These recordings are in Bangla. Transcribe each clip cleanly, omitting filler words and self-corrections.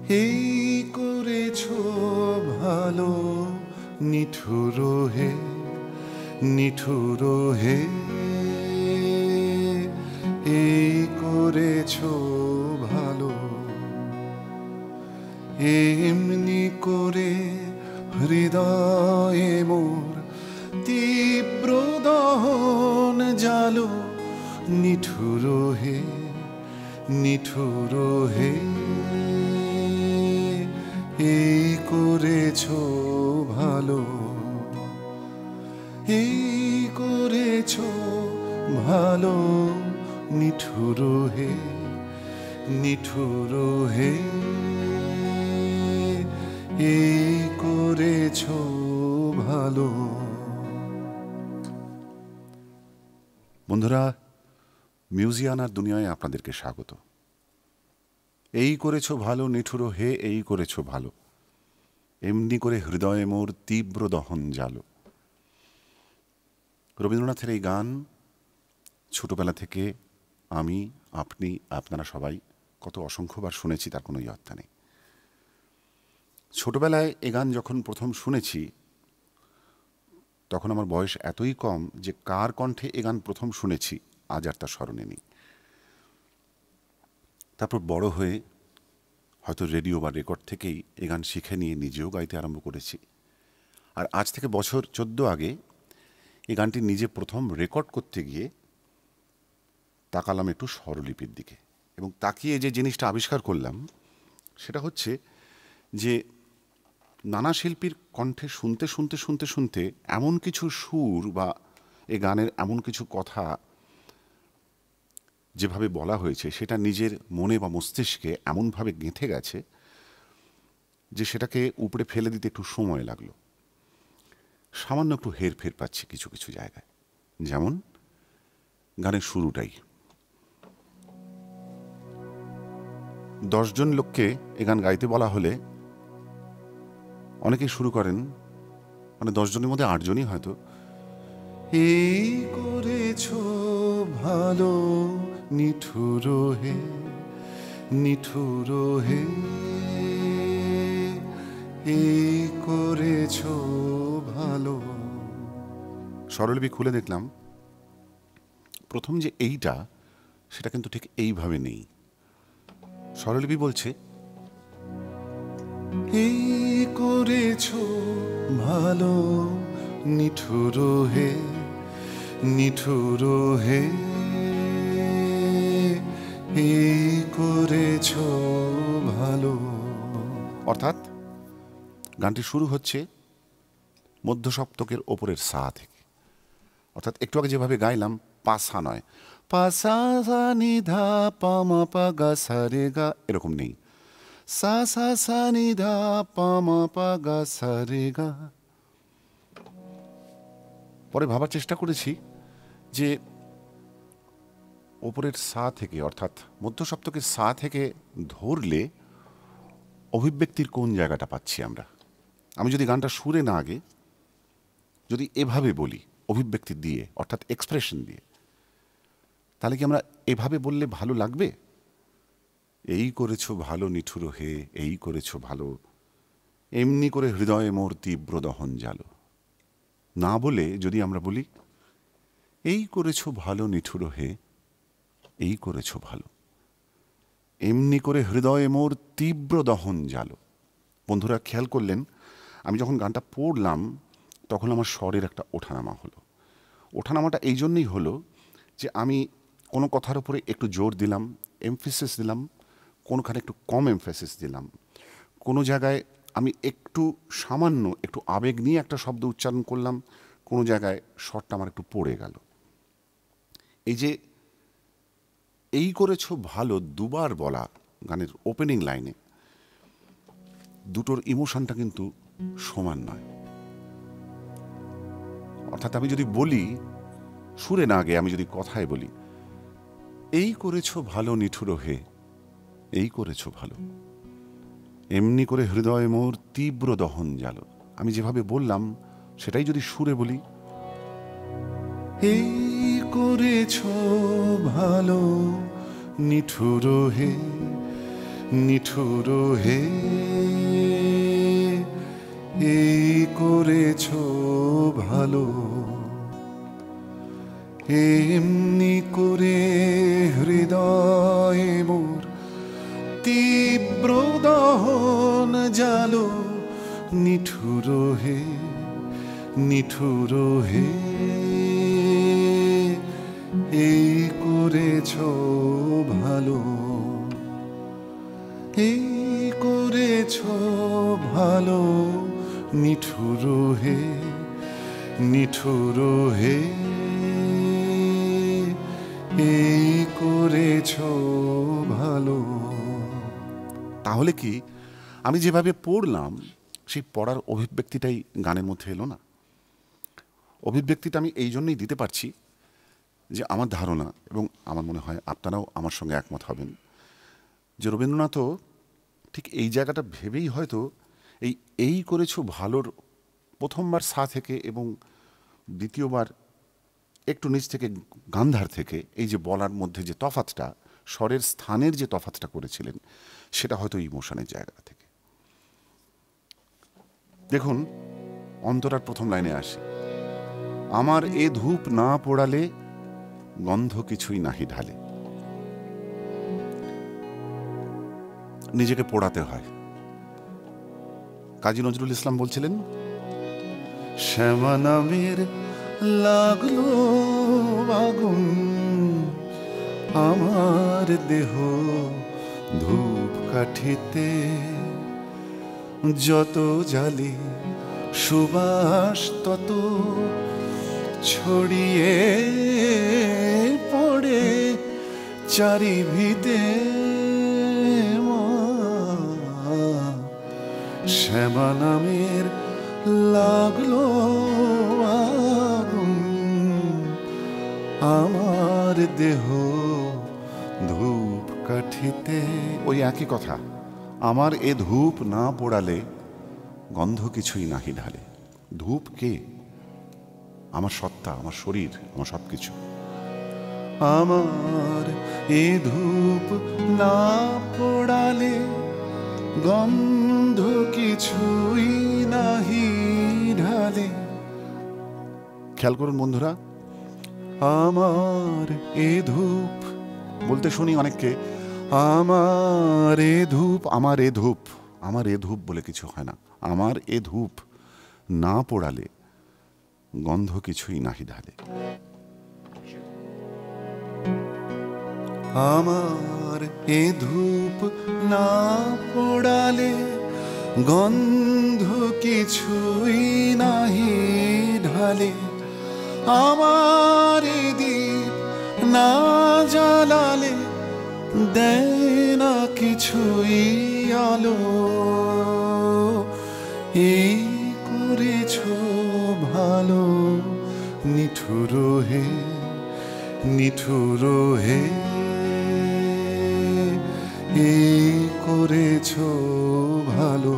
এই করেছো ভালো নিঠুর হে, নিঠুর হে, এই করেছো ভালো। এমনি করে হৃদয়ে মোর তীব্র দহন জালো, নিঠুর হে, নিঠুর হে, এই করেছো ভালো, এই করেছো ভালো নিঠুর হে, নিঠুর হে, এই করেছো ভালো। বন্ধুরা, মিউজিয়ানার দুনিয়ায় আপনাদেরকে স্বাগত। এই করেছো ভালো নিঠুর হে, এই করেছো ভালো, এমনি করে হৃদয়ে মোর তীব্র দহন জালো। রবীন্দ্রনাথের এই গান ছোটবেলা থেকে আমি, আপনি, আপনারা সবাই কত অসংখ্যবার শুনেছি, তার কোনো ইয়ত্তা নেই। ছোটবেলায় এ গান যখন প্রথম শুনেছি তখন আমার বয়স এতই কম যে কার কণ্ঠে এ গান প্রথম শুনেছি আজ আর তার স্মরণে নেই। তারপর বড় হয়ে হয়তো রেডিও বা রেকর্ড থেকেই এ গান শিখে নিয়ে নিজেও গাইতে আরম্ভ করেছি। আর আজ থেকে বছর 14 আগে এই গানটি নিজে প্রথম রেকর্ড করতে গিয়ে তাকালাম একটু স্বরলিপির দিকে, এবং তাকিয়ে যে জিনিসটা আবিষ্কার করলাম সেটা হচ্ছে যে নানা শিল্পীর কণ্ঠে শুনতে শুনতে শুনতে শুনতে এমন কিছু সুর বা এ গানের এমন কিছু কথা যেভাবে বলা হয়েছে সেটা নিজের মনে বা মস্তিষ্কে এমনভাবে গেঁথে গেছে যে সেটাকে উপড়ে ফেলে দিতে একটু সময় লাগলো। সামান্য একটু হেরফের পাচ্ছি কিছু কিছু জায়গায়, যেমন গানের শুরুটাই। 10 জন লোককে এ গান গাইতে বলা হলে অনেকেই শুরু করেন, মানে 10 জনের মধ্যে 8 জনই হয়তো এই করেছো ভালো নিঠুর হে, নিঠুর হে, এই করেছো ভালো। স্বরলিপি খুলে দেখলাম প্রথম যে এইটা সেটা কিন্তু ঠিক এইভাবে নেই। স্বরলিপি বলছে এই করেছো ভালো নিঠুর হে, নিঠুর হে, এই করেছো ভালো। অর্থাৎ গানটি শুরু হচ্ছে মধ্য সপ্তকের ওপরের সা থেকে। অর্থাৎ একটু আগে যেভাবে গাইলাম পাসা নয়, পাসা সা নি ধা পা মা পা গা সা রে গা, এরকম নেই, সা সা সা নি ধা পা মা পা গা সা রে গা। পরে ভাবার চেষ্টা করেছি যে ওপরের সা থেকে অর্থাৎ মধ্য সপ্তকের সা থেকে ধরলে অভিব্যক্তির কোন জায়গাটা পাচ্ছি আমরা। আমি যদি গানটা সুরে না আগে যদি এভাবে বলি অভিব্যক্তি দিয়ে অর্থাৎ এক্সপ্রেশন দিয়ে, তাহলে কি আমরা এভাবে বললে ভালো লাগবে? এই করেছো ভালো নিঠুর হে, এই করেছো ভালো, এমনি করে হৃদয়ে মোর তীব্র দহন জালো। না বলে যদি আমরা বলি এই করেছো ভালো নিঠুর হে, এই করেছো ভালো, এমনি করে হৃদয়ে মোর তীব্র দহন জালো। বন্ধুরা খেয়াল করলেন আমি যখন গানটা পড়লাম তখন আমার স্বরের একটা ওঠানামা হলো। ওঠানামাটা এই জন্যই হলো যে আমি কোনো কথার উপরে একটু জোর দিলাম, এমফেসিস দিলাম, কোনোখানে একটু কম এমফেসিস দিলাম, কোনো জায়গায় আমি একটু সামান্য একটু আবেগ নিয়ে একটা শব্দ উচ্চারণ করলাম, কোনো জায়গায় স্বরটা আমার একটু পড়ে গেল। এই যে এই করেছো ভালো দুবার বলা গানের ওপেনিং লাইনে, দুটোর ইমোশনটা কিন্তু সমান নয়। অর্থাৎ আমি যদি বলি সুরে না আগে, আমি যদি কথায় বলি এই করেছো ভালো নিঠুর হে, এই করেছো ভালো, এমনি করে হৃদয় মোর তীব্র দহন জালো, আমি যেভাবে বললাম সেটাই যদি সুরে বলি এই করেছো ভালো নিঠুর হে, নিঠুর হে এই করেছ ভালো, এমনি করে হৃদয়ে মোর তীব্র দহন জালো। নিঠুর হে নিঠুর হে এই করেছ ভালো, এই করেছ ভালো। নিঠুর হে নিঠুর হে এই করেছ ভালো। তাহলে কি আমি যেভাবে পড়লাম সেই পড়ার অভিব্যক্তিটাই গানের মধ্যে এলো না? অভিব্যক্তিটা আমি এই জন্যই দিতে পারছি যে আমার ধারণা, এবং আমার মনে হয় আপনারাও আমার সঙ্গে একমত হবেন, যে রবীন্দ্রনাথও ঠিক এই জায়গাটা ভেবেই হয়তো এই করেছো ভালোর প্রথমবার সা থেকে এবং দ্বিতীয়বার একটু নিচ থেকে গান্ধার থেকে এই যে বলার মধ্যে যে তফাতটা, স্বরের স্থানের যে তফাতটা করেছিলেন, সেটা হয়তো ইমোশনের জায়গা থেকে। দেখুন অন্তরার প্রথম লাইনে আসি, আমার এ ধূপ না পোড়ালে গন্ধ কিছুই নাহি ঢালে। নিজেকে পোড়াতে হয়। কাজী নজরুল ইসলাম বলছিলেন, শ্যামা নামের লাগলো আগুন, আমার দেহ ধূপ কাঠিতে, যত জালি সুবাস তত ছড়িয়ে পড়ে চারিভিতে। শ্যামা নামের লাগলো আগুন, আমার দেহ ধূপ কাঠিতে। ওই একই কথা, আমার এ ধূপ না পোড়ালে গন্ধ কিছুই নাহি ঢালে। ধূপ কে? আমার সত্তা, আমার শরীর, আমার সব কিছু। আমার এ ধূপ না পোড়ালে গন্ধ কিছুই নাহি ঢালে। খেয়াল করুন বন্ধুরা, আমার এ ধূপ বলতে শুনি অনেককে, আমার এ ধূপ, আমার এ ধূপ, আমার এ ধূপ বলে কিছু হয় না। আমার এ ধূপ না পোড়ালে গন্ধ কিছুই নাহি ঢালে। আমার এ ধূপ না পোড়ালে গন্ধ কিছুই নাহি ঢালে। আমার এ দীপ না জ্বালালে দেয় না কিছুই আলো। এই করেছ ভালো, নিঠুর হে নিঠুর হে এই করেছ ভালো।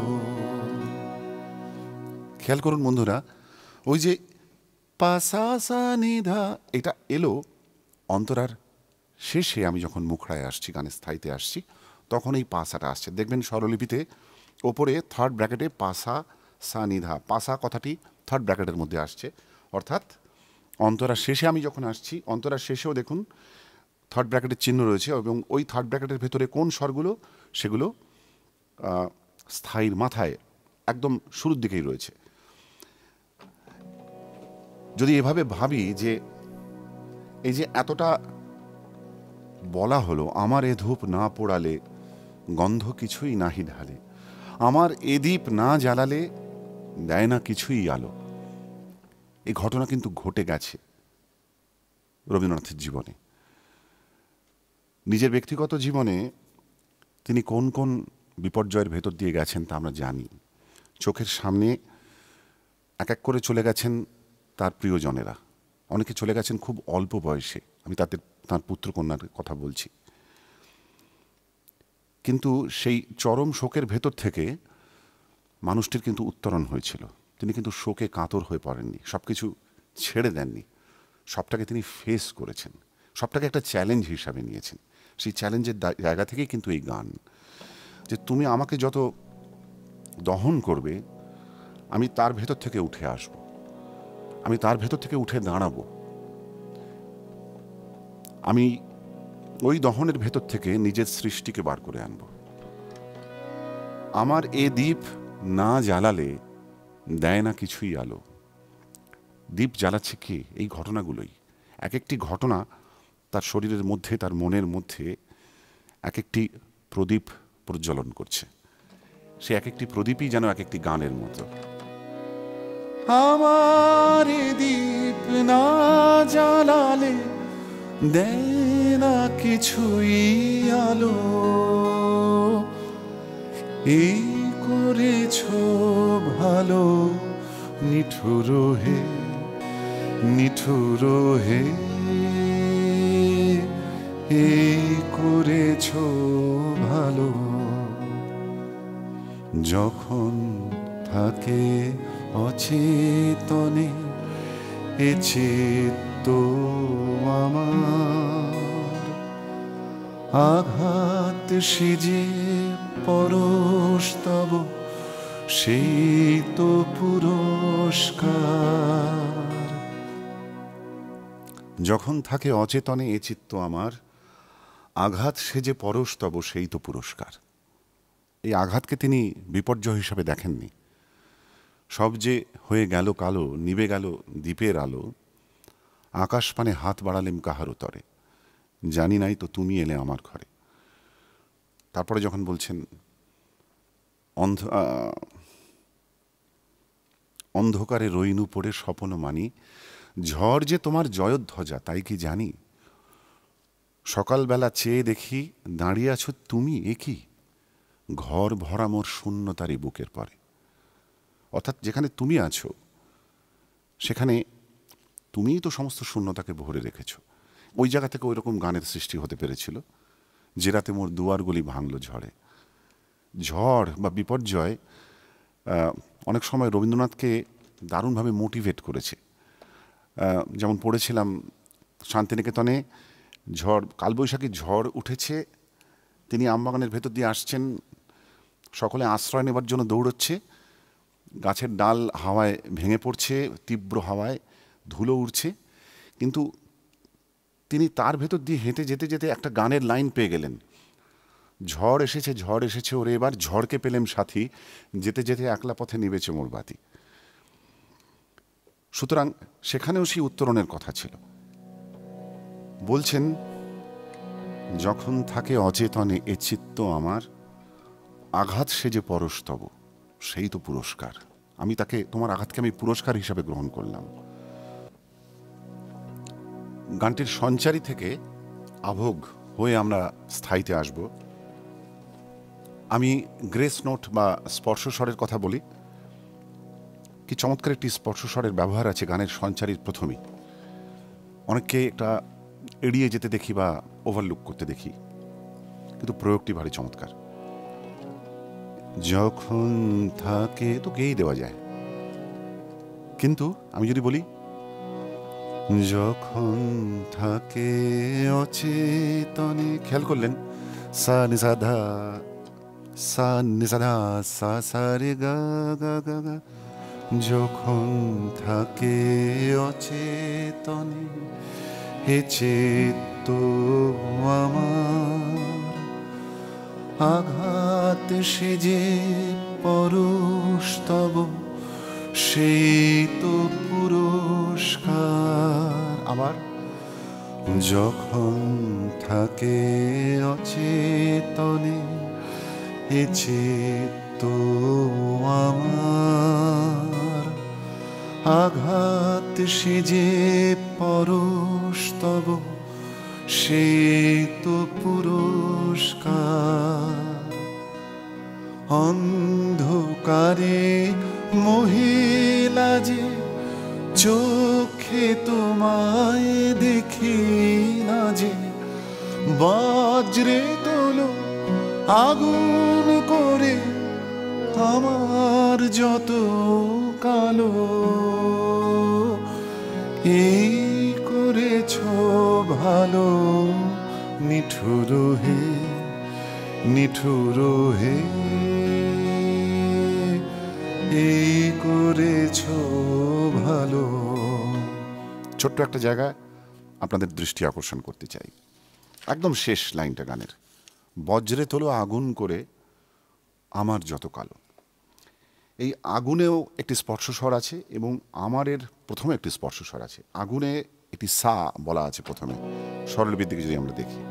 খেয়াল করুন বন্ধুরা, ওই যে পাসা সা নিধা এটা এলো অন্তরার শেষে। আমি যখন মুখড়ায় আসছি, গানের স্থায়ীতে আসছি, তখন এই পাসাটা আসছে। দেখবেন স্বরলিপিতে ওপরে থার্ড ব্র্যাকেটে পাসা সা নিধা, পাসা কথাটি থার্ড ব্র্যাকেটের মধ্যে আসছে। অর্থাৎ অন্তরার শেষে আমি যখন আসছি, অন্তরার শেষেও দেখুন থার্ড ব্র্যাকেটের চিহ্ন রয়েছে, এবং ওই থার্ড ব্র্যাকেটের ভেতরে কোন স্বরগুলো, সেগুলো স্থায়ীর মাথায় একদম শুরুর দিকেই রয়েছে। যদি এভাবে ভাবি যে এই যে এতটা বলা হলো, আমার এ ধূপ না পোড়ালে গন্ধ কিছুই নাহি ঢালে, আমার এ দীপ না জ্বালালে দেয় না কিছুই আলো। এই ঘটনা কিন্তু ঘটে গেছে রবীন্দ্রনাথের জীবনে। নিজের ব্যক্তিগত জীবনে তিনি কোন কোন বিপর্যয়ের ভেতর দিয়ে গেছেন তা আমরা জানি। চোখের সামনে এক এক করে চলে গেছেন তার প্রিয়জনেরা। অনেকে চলে গেছেন খুব অল্প বয়সে, আমি তার পুত্রকন্যার কথা বলছি। কিন্তু সেই চরম শোকের ভেতর থেকে মানুষটির কিন্তু উত্তরণ হয়েছিল। তিনি কিন্তু শোকে কাতর হয়ে পড়েননি, সব কিছু ছেড়ে দেননি, সবটাকে তিনি ফেস করেছেন, সবটাকে একটা চ্যালেঞ্জ হিসাবে নিয়েছেন। সেই চ্যালেঞ্জের জায়গা থেকেই কিন্তু এই গান। যে তুমি আমাকে যত দহন করবে আমি তার ভেতর থেকে উঠে আসব, আমি তার ভেতর থেকে উঠে দাঁড়াবো, আমি ওই দহনের ভেতর থেকে নিজের সৃষ্টিকে বার করে আনব। আমার এ দ্বীপ না জ্বালালে দেয় না কিছুই আলো। দ্বীপ জ্বালাচ্ছে কে? এই ঘটনাগুলোই। এক একটি ঘটনা তার শরীরের মধ্যে, তার মনের মধ্যে এক একটি প্রদীপ প্রজ্বলন করছে। সে এক একটি প্রদীপই যেন এক একটি গানের মতো। আমার দ্বীপ না জ্বালালে দেয় না কিছুই আলো, এই করেছ ভালো নিঠুর হে, নিঠুর হে, এই করেছ ভালো। যখন থাকে অচেতনে এ চিত্ত আমার, আঘাত সেজে পরস্তব সেই তো পুরস্কার। যখন থাকে অচেতনে এ চিত্ত আমার, আঘাত সেজে পরস্তব সেই তো পুরস্কার। এই আঘাতকে তিনি বিপর্যয় হিসাবে দেখেননি। সব যে হয়ে গেল কালো, নিভে গেল দ্বীপের আলো, আকাশ পানে হাত বাড়ালেম কাহার তরে, জানি নাই তো তুমি এলে আমার ঘরে। তারপরে যখন বলছেন অন্ধকারে রইনু পড়ে স্বপ্ন মানি, ঝড় যে তোমার জয়ধ্বজা তাই কি জানি, সকালবেলা চেয়ে দেখি দাঁড়িয়ে আছো তুমি, একই ঘর ভরা মোর শূন্যতারই বুকের পরে। অর্থাৎ যেখানে তুমি আছো সেখানে তুমিই তো সমস্ত শূন্যতাকে ভরে রেখেছ। ওই জায়গা থেকে ওই রকম গানের সৃষ্টি হতে পেরেছিল, যে রাতে মোর দুয়ারগুলি ভাঙল ঝড়ে। ঝড় বা বিপর্যয় অনেক সময় রবীন্দ্রনাথকে দারুণভাবে মোটিভেট করেছে। যেমন পড়েছিলাম শান্তিনিকেতনে ঝড়, কালবৈশাখী ঝড় উঠেছে, তিনি আমবাগানের ভেতর দিয়ে আসছেন, সকলে আশ্রয় নেবার জন্য দৌড়চ্ছে, গাছের ডাল হাওয়ায় ভেঙে পড়ছে, তীব্র হাওয়ায় ধুলো উড়ছে, কিন্তু তিনি তার ভেতর দিয়ে হেঁটে যেতে যেতে একটা গানের লাইন পেয়ে গেলেন, ঝড় এসেছে ঝড় এসেছে ওরে এবার ঝড়কে পেলেম সাথী, যেতে যেতে একলা পথে নিবেছে মোর বাতি। সুতরাং সেখানেও সেই উত্তরণের কথা ছিল। বলছেন যখন থাকে অচেতনে এ চিত্ত আমার, আঘাত সেজে পরস্তব সেই তো পুরস্কার। আমি তাকে, তোমার আঘাতকে আমি পুরস্কার হিসাবে গ্রহণ করলাম। গানটির সঞ্চারী থেকে আভোগ হয়ে আমরা স্থায়ীতে আসব। আমি গ্রেস নোট বা স্পর্শস্বরের কথা বলি। কি চমৎকার একটি স্পর্শস্বরের ব্যবহার আছে গানের সঞ্চারীর প্রথমেই। অনেককে এটা এড়িয়ে যেতে দেখি বা ওভারলুক করতে দেখি, কিন্তু প্রয়োগটি ভারী চমৎকার। যখন থাকে তো গেয়েই দেওয়া যায়, কিন্তু আমি যদি বলি যখন থাকে অচেতনে, খেয়াল করলেন সা নিসাধা সা নিসাধা সা সা রে গা গা গা গা, যখন থাকে অচেতনে হে চিত্ত আমার, আঘাত সেজে পরস্তব সেই তো পুরস্কার। আবার যখন থাকে অচেতনে এ চিত্ত আমার, আঘাত সেজে পরস্তব সেই তো পুরস্কার। অন্ধকারে মহিলা যে চোখে তোমায় দেখি না যে, বজ্রে তোলো আগুন করে আমার যত কালো, এই করেছ ভালো নিঠুর হে, নিঠুর হে এই করেছ ভালো। ছোট্ট একটা জায়গায় আপনাদের দৃষ্টি আকর্ষণ করতে চাই। একদম শেষ লাইনটা গানের, বজ্রে তোলো আগুন করে আমার যত কালো। এই আগুনেও একটি স্পর্শস্বর আছে এবং আমারের প্রথমে একটি স্পর্শস্বর আছে। আগুনে একটি সা বলা আছে প্রথমে, স্বরলিপির দিকে যদি আমরা দেখি,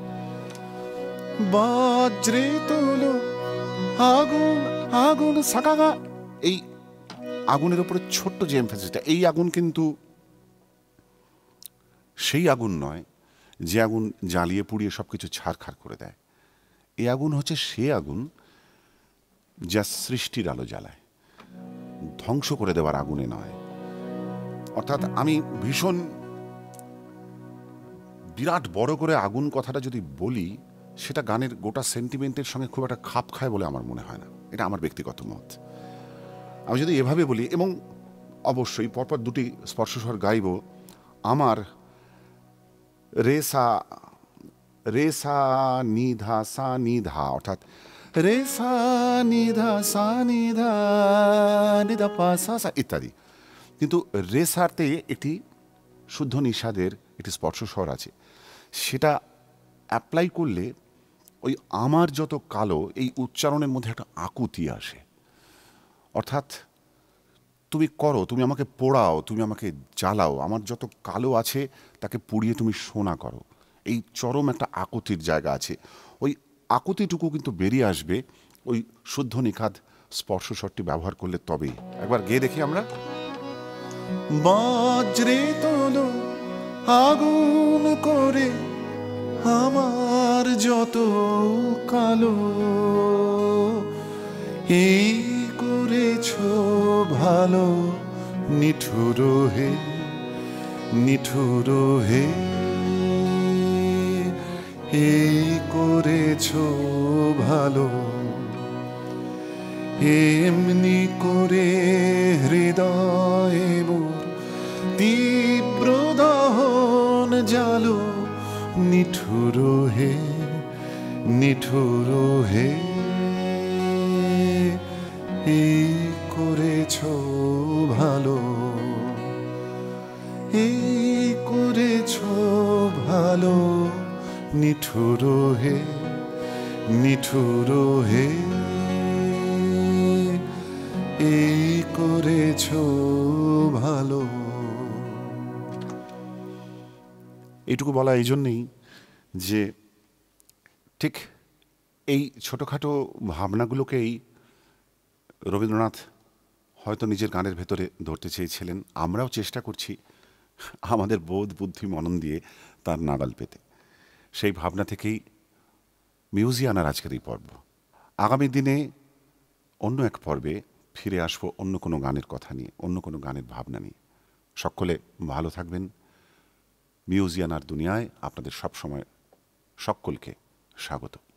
বজ্রে তোলো আগুন আগুন সাকাগা, এই আগুনের উপরে ছোট্ট যে এমফাসিসটা, এই আগুন কিন্তু সেই আগুন নয় যে আগুন জ্বালিয়ে পুড়িয়ে সবকিছু ছারখার করে দেয়। এই আগুন হচ্ছে সে আগুন যা সৃষ্টির আলো জ্বালায়, ধ্বংস করে দেওয়ার আগুনে নয়। অর্থাৎ আমি ভীষণ বিরাট বড় করে আগুন কথাটা যদি বলি, সেটা গানের গোটা সেন্টিমেন্টের সঙ্গে খুব একটা খাপ খায় বলে আমার মনে হয় না। এটা আমার ব্যক্তিগত মত। আমি যদি এভাবে বলি, এবং অবশ্যই পরপর দুটি স্পর্শস্বর গাইব, আমার রেসা রেসা নিধা সা নিধা, অর্থাৎ রেসা নিধা সা নিধা নিধা পা সা সা ইত্যাদি। কিন্তু রেসাতে একটি শুদ্ধ নিষাদের একটি স্পর্শস্বর আছে, সেটা অ্যাপ্লাই করলে ওই আমার যত কালো, এই উচ্চারণের মধ্যে একটা আকুতি আসে। অর্থাৎ তুমি করো, তুমি আমাকে পোড়াও, তুমি আমাকে জ্বালাও, আমার যত কালো আছে তাকে পুড়িয়ে তুমি সোনা করো, এই চরম একটা আকুতির জায়গা আছে। ওই আকুতিটুকু কিন্তু বেরিয়ে আসবে ওই শুদ্ধ নিখাদ স্পর্শস্বরটি ব্যবহার করলে তবেই। একবার গেয়ে দেখি আমরা, বজ্রে তোলো আগুন করে আমার যত কালো, এই করেছ ভালো নিঠুর হে নিঠুর হে এই করেছ ভালো। এমনি করে হৃদয়ে মোর তীব্র দহন জালো, নিঠুর হে নিঠুর হে এই করেছ ভালো, এই করেছ ভালো নিঠুর হে নিঠুর হে এই করেছ ভালো। এইটুকু বলা এই জন্যেই যে ঠিক এই ছোটোখাটো ভাবনাগুলোকেই রবীন্দ্রনাথ হয়তো নিজের গানের ভেতরে ধরতে চেয়েছিলেন। আমরাও চেষ্টা করছি আমাদের বোধ বুদ্ধি মনন দিয়ে তার নাগাল পেতে। সেই ভাবনা থেকেই মিউজিয়ানার আজকের এই পর্ব। আগামী দিনে অন্য এক পর্বে ফিরে আসবো অন্য কোনো গানের কথা নিয়ে, অন্য কোনো গানের ভাবনা নিয়ে। সকলে ভালো থাকবেন। মিউজিয়ানার দুনিয়ায় আপনাদের সবসময় সকলকে স্বাগত।